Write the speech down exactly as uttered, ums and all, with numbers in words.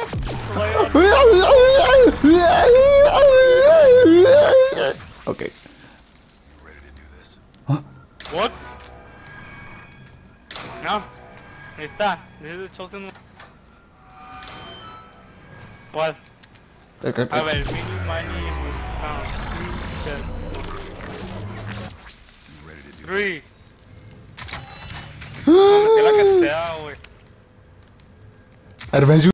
Okay. Huh? What? No. Ahí está. This is the chosen one. What? Okay, okay. A ver, mini, mini, sound. Three. Donde quiera que sea, güey. Adventure.